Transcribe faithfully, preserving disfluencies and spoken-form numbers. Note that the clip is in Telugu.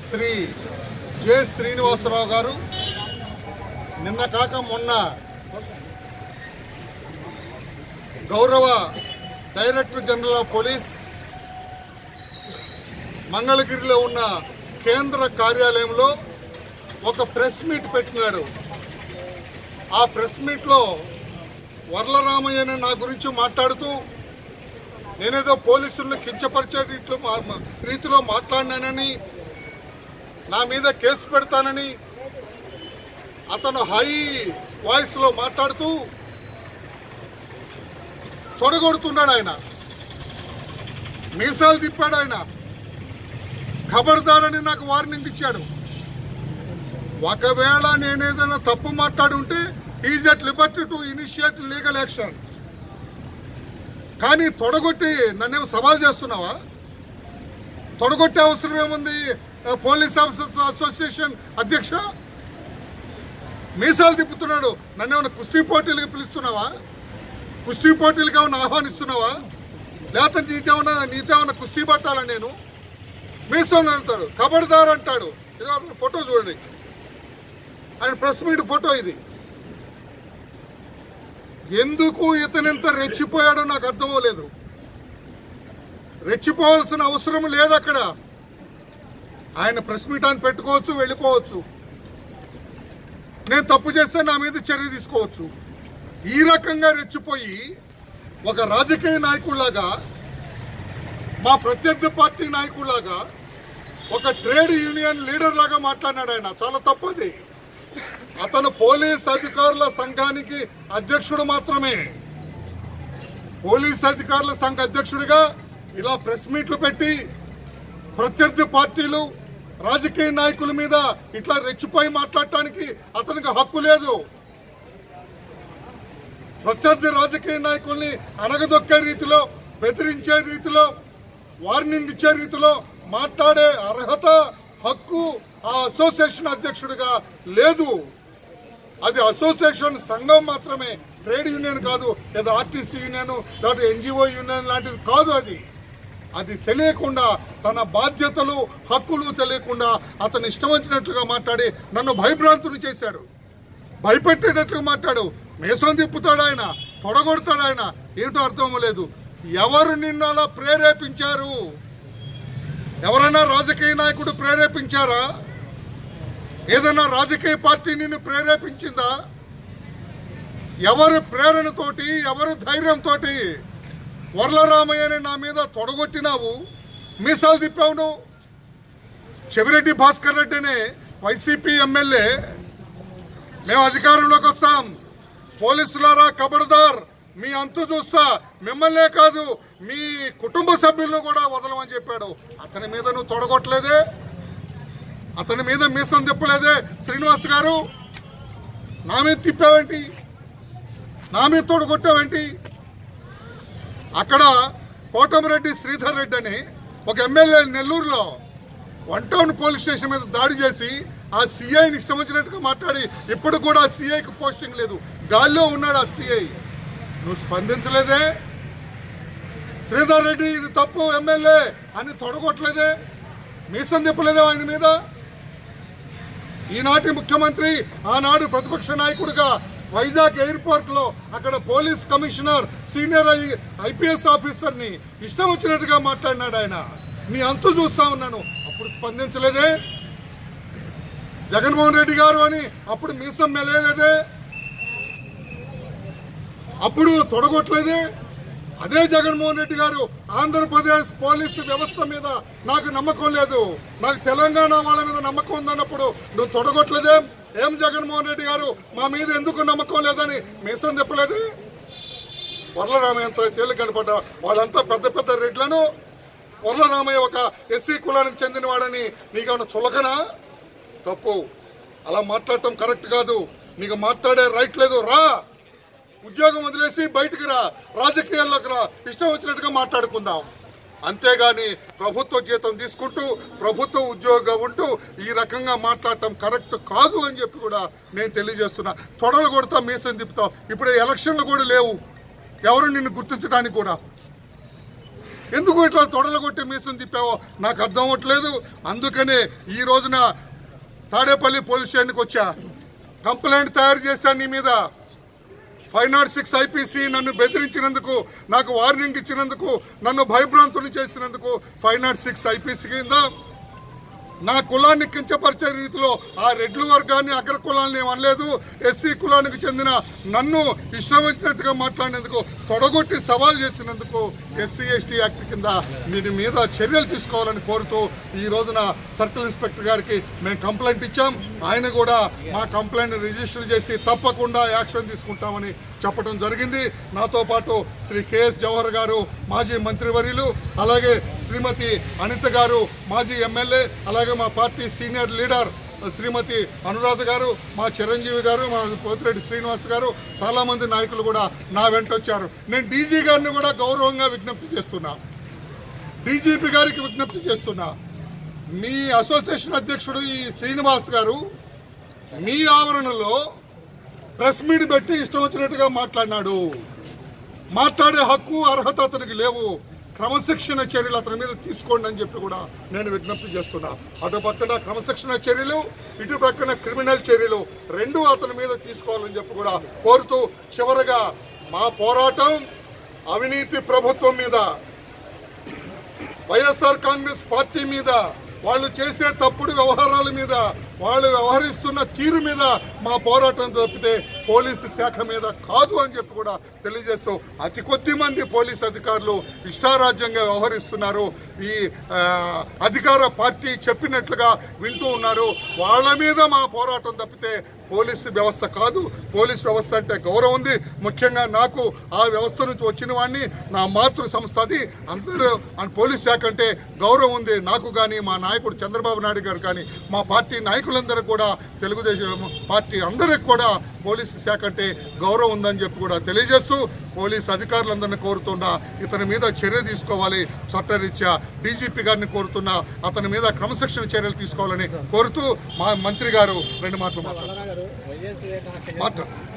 శ్రీ జె శ్రీనివాసరావు గారు నిన్న కాక మొన్న గౌరవ డైరెక్టర్ జనరల్ ఆఫ్ పోలీస్ మంగళగిరిలో ఉన్న కేంద్ర కార్యాలయంలో ఒక ప్రెస్ మీట్ పెట్టినాడు. ఆ ప్రెస్ మీట్లో వర్లరామయ్య నా గురించి మాట్లాడుతూ నేనేదో పోలీసులను కించపరిచే రీతిలో రీతిలో మాట్లాడినానని, నా మీద కేసు పెడతానని అతను హై వాయిస్ లో మాట్లాడుతూ తొడగొడుతున్నాడు. ఆయన మీసాలు తిప్పాడు. ఆయన ఖబర్దారని నాకు వార్నింగ్ ఇచ్చాడు. ఒకవేళ నేనేదైనా తప్పు మాట్లాడి ఉంటే is at liberty to initiate legal action. కానీ తొడగొట్టి నన్నేమో సవాల్ చేస్తున్నావా? తొడగొట్టే అవసరం ఏముంది? పోలీస్ ఆఫీసర్స్ అసోసియేషన్ అధ్యక్ష మీసాలు తిప్పుతున్నాడు. నన్నేమన్నా కుస్తీ పోటీలకు పిలుస్తున్నావా? కుస్తీ పోటీలకు ఏమన్నా ఆహ్వానిస్తున్నావా? లేకపోతే నీటేమన్నా నీటేమన్నా కుస్తీ పట్టాలా? నేను మీసాలు అంటాడు, ఖబర్దార్ అంటాడు. ఫోటో చూడండి, ఆయన ప్రెస్ మీట్ ఫోటో ఇది. ఎందుకు ఇతనెంత రెచ్చిపోయాడో నాకు అర్థమవలేదు. రెచ్చిపోవాల్సిన అవసరం లేదు. అక్కడ ఆయన ప్రెస్ మీట్ అని పెట్టుకోవచ్చు, వెళ్ళిపోవచ్చు. నేను తప్పు చేస్తే నా మీద చర్య తీసుకోవచ్చు. ఈ రకంగా రెచ్చిపోయి ఒక రాజకీయ నాయకుడిలాగా, మా ప్రత్యర్థి పార్టీ నాయకుడిలాగా, ఒక ట్రేడ్ యూనియన్ లీడర్ లాగా మాట్లాడినాడు. ఆయన చాలా తప్పది. అతను పోలీస్ అధికారుల సంఘానికి అధ్యక్షుడు మాత్రమే. పోలీస్ అధికారుల సంఘ అధ్యక్షుడిగా ఇలా ప్రెస్ మీట్లు పెట్టి ప్రత్యర్థి పార్టీలు, రాజకీయ నాయకుల మీద ఇట్లా రెచ్చిపోయి మాట్లాడటానికి అతనికి హక్కు లేదు. ప్రత్యర్థి రాజకీయ నాయకుల్ని అణగదొక్కే రీతిలో, బెదిరించే రీతిలో, వార్నింగ్ ఇచ్చే రీతిలో మాట్లాడే అర్హత, హక్కు ఆ అసోసియేషన్ అధ్యక్షుడిగా లేదు. అది అసోసియేషన్ సంఘం మాత్రమే, ట్రేడ్ యూనియన్ కాదు, లేదా ఆర్టీసీ యూనియన్ లేదా ఎన్జిఓ యూనియన్ లాంటిది కాదు. అది అది తెలియకుండా, తన బాధ్యతలు హక్కులు తెలియకుండా అతను ఇష్టం వచ్చినట్లుగా మాట్లాడి నన్ను భయభ్రాంతులు చేశాడు. భయపెట్టేటట్లుగా మాట్లాడు. మేసం తిప్పుతాడు ఆయన, తొడగొడతాడు ఆయన. ఏమిటో అర్థం లేదు. ఎవరు నిన్ను అలా ప్రేరేపించారు? ఎవరైనా రాజకీయ నాయకుడు ప్రేరేపించారా? ఏదైనా రాజకీయ పార్టీ నిన్ను ప్రేరేపించిందా? ఎవరి ప్రేరణతోటి, ఎవరి ధైర్యంతో వర్లరామయ్యని నా మీద తొడగొట్టినావు, మీసాలు తిప్పావు నువ్వు? చెవిరెడ్డి భాస్కర్ రెడ్డిని వైసీపీ ఎమ్మెల్యే, మేము అధికారంలోకి వస్తాం, పోలీసులారా ఖబర్దార్, మీ అంతు చూస్తా, మిమ్మల్నే కాదు మీ కుటుంబ సభ్యులను కూడా వదలమని చెప్పాడు. అతని మీద నువ్వు తొడగొట్టలేదే, అతని మీద మీసం తిప్పలేదే. శ్రీనివాస్ గారు నా మీద తిప్పావేంటి? నా మీద తొడగొట్టావేంటి? అక్కడ కోటమిరెడ్డి శ్రీధర్ రెడ్డి అని ఒక ఎమ్మెల్యే నెల్లూరులో వన్ టౌన్ పోలీస్ స్టేషన్ మీద దాడి చేసి ఆ సిఐని ఇష్టం వచ్చినట్టుగా మాట్లాడి ఇప్పుడు కూడా సిఐకి పోస్టింగ్ లేదు, గాల్లో ఉన్నాడు ఆ సిఐ. నువ్వు స్పందించలేదే? శ్రీధర్ రెడ్డి ఇది తప్పు ఎమ్మెల్యే అని తొడగొట్టలేదే? మీసం తిప్పలేదే ఆయన మీద? ఈనాటి ముఖ్యమంత్రి, ఆనాడు ప్రతిపక్ష నాయకుడిగా వైజాగ్ ఎయిర్పోర్ట్ లో అక్కడ police commissioner, senior IPS officer ని ఇష్టం వచ్చినట్టుగా మాట్లాడినాడు ఆయన. నీ అంతు చూస్తా ఉన్నాను. అప్పుడు స్పందించలేదే? జగన్మోహన్ రెడ్డి గారు అని అప్పుడు మీసం మెలేదే? అప్పుడు తొడగొట్టలేదే? అదే జగన్మోహన్ రెడ్డి గారు ఆంధ్రప్రదేశ్ పోలీసు వ్యవస్థ మీద నాకు నమ్మకం లేదు, నాకు తెలంగాణ వాళ్ళ మీద నమ్మకం ఉందన్నప్పుడు నువ్వు తొడగొట్టలేదే? ఏం జగన్మోహన్ రెడ్డి గారు మా మీద ఎందుకు నమ్మకం లేదని మీసం చెప్పలేదు? వర్లరామయ్య అంత తేలిక కనపడ్డా వాళ్ళంతా పెద్ద పెద్ద రెడ్లను, వర్లరామయ్య ఒక ఎస్సీ కులానికి చెందినవాడని నీకేమన్నా చులకనా? తప్పు. అలా మాట్లాడటం కరెక్ట్ కాదు. నీకు మాట్లాడే రైట్ లేదు. రా, ఉద్యోగం వదిలేసి బయటికి రా, రాజకీయాల్లోకి రా, ఇష్టం వచ్చినట్టుగా మాట్లాడుకుందాం. అంతేగాని ప్రభుత్వ జీతం తీసుకుంటూ ప్రభుత్వ ఉద్యోగం ఉంటూ ఈ రకంగా మాట్లాడటం కరెక్ట్ కాదు అని చెప్పి కూడా నేను తెలియజేస్తున్నా. తొడలు కొడతా, మీసం తిప్పుతావు. ఇప్పుడు ఎలక్షన్లు కూడా లేవు, ఎవరు నిన్ను గుర్తించడానికి కూడా. ఎందుకు ఇట్లా తొడలగొట్టి మీసం తిప్పావో నాకు అర్థం అవ్వట్లేదు. అందుకనే ఈ రోజున తాడేపల్లి పోలీస్ స్టేషన్కి వచ్చా, కంప్లైంట్ తయారు చేశాను నీ మీద. ఫైవ్ నాట్ సిక్స్ ఐపీసీ నన్ను బెదిరించినందుకు, నాకు వార్నింగ్ ఇచ్చినందుకు, నన్ను భయభ్రాంతుని చేసినందుకు ఫైవ్ నాట్ సిక్స్ ఐపీసీ కింద నా కులాన్ని కించపరిచే రీతిలో ఆ రెడ్లు వర్గాన్ని అగ్ర కులాన్ని అనలేదు. ఎస్సీ కులానికి చెందిన నన్ను ఇష్టం వచ్చినట్టుగా మాట్లాడినందుకు, తొడగొట్టి సవాల్ చేసినందుకు ఎస్సీ ఎస్టీ యాక్ట్ కింద దీని మీద చర్యలు తీసుకోవాలని కోరుతూ ఈ రోజున సర్కిల్ ఇన్స్పెక్టర్ గారికి మేము కంప్లైంట్ ఇచ్చాం. ఆయన కూడా మా కంప్లైంట్ రిజిస్టర్ చేసి తప్పకుండా యాక్షన్ తీసుకుంటామని చెప్పడం జరిగింది. నాతో పాటు శ్రీ కేఎస్ జవహర్ గారు మాజీ మంత్రివర్యులు, అలాగే శ్రీమతి అనిత గారు మాజీ ఎమ్మెల్యే, అలాగే మా party senior leader Shrimati Anuradha గారు, మా చిరంజీవి గారు, మా పోతిరెడ్డి శ్రీనివాస్ గారు, చాలా మంది నాయకులు కూడా నా వెంట వచ్చారు. నేను డీజీ గారిని కూడా గౌరవంగా విజ్ఞప్తి చేస్తున్నా, డీజీపీ గారికి విజ్ఞప్తి చేస్తున్నా. మీ అసోసియేషన్ అధ్యక్షుడు ఈ శ్రీనివాస్ గారు మీ ఆవరణలో ప్రెస్ మీట్ పెట్టి ఇష్టం వచ్చినట్టుగా మాట్లాడినాడు. మాట్లాడే హక్కు అర్హత అతనికి లేవు. క్రమశిక్షణ చర్యలు అతని మీద తీసుకోండి అని చెప్పి కూడా నేను విజ్ఞప్తి చేస్తున్నా. అటు పక్కన క్రమశిక్షణ చర్యలు, ఇటు పక్కన క్రిమినల్ చర్యలు రెండు అతని మీద తీసుకోవాలని చెప్పి కూడా కోరుతూ, చివరగా మా పోరాటం అవినీతి ప్రభుత్వం మీద, వైఎస్ఆర్ కాంగ్రెస్ పార్టీ మీద, వాళ్ళు చేసే తప్పుడు వ్యవహారాల మీద, వాళ్ళు వ్యవహరిస్తున్న తీరు మీద మా పోరాటం తప్పితే పోలీసు శాఖ మీద కాదు అని చెప్పి కూడా తెలియజేస్తూ, అతి కొద్ది మంది పోలీసు అధికారులు ఇష్టారాజ్యంగా వ్యవహరిస్తున్నారు. ఈ అధికార పార్టీ చెప్పినట్లుగా వింటూ ఉన్నారు. వాళ్ళ మీద మా పోరాటం తప్పితే పోలీసు వ్యవస్థ కాదు. పోలీసు వ్యవస్థ అంటే గౌరవం ఉంది. ముఖ్యంగా నాకు ఆ వ్యవస్థ నుంచి వచ్చిన వాడిని, నా మాతృ సంస్థ అది. అందరూ పోలీస్ శాఖ అంటే గౌరవం ఉంది నాకు కానీ, మా నాయకుడు చంద్రబాబు నాయుడు గారు కానీ, మా పార్టీ నాయకులందరూ కూడా, తెలుగుదేశం పార్టీ అందరికి కూడా పోలీసు శాఖ అంటే గౌరవం ఉందని చెప్పి కూడా తెలియజేస్తూ, పోలీసు అధికారులందరినీ కోరుతున్నా ఇతని మీద చర్య తీసుకోవాలి. చట్టరీత్యా డీజీపీ గారిని కోరుతున్నా అతని మీద క్రమశిక్షణ చర్యలు తీసుకోవాలని కోరుతూ, మా మంత్రి గారు రెండు మాటలు మాట్లాడారు.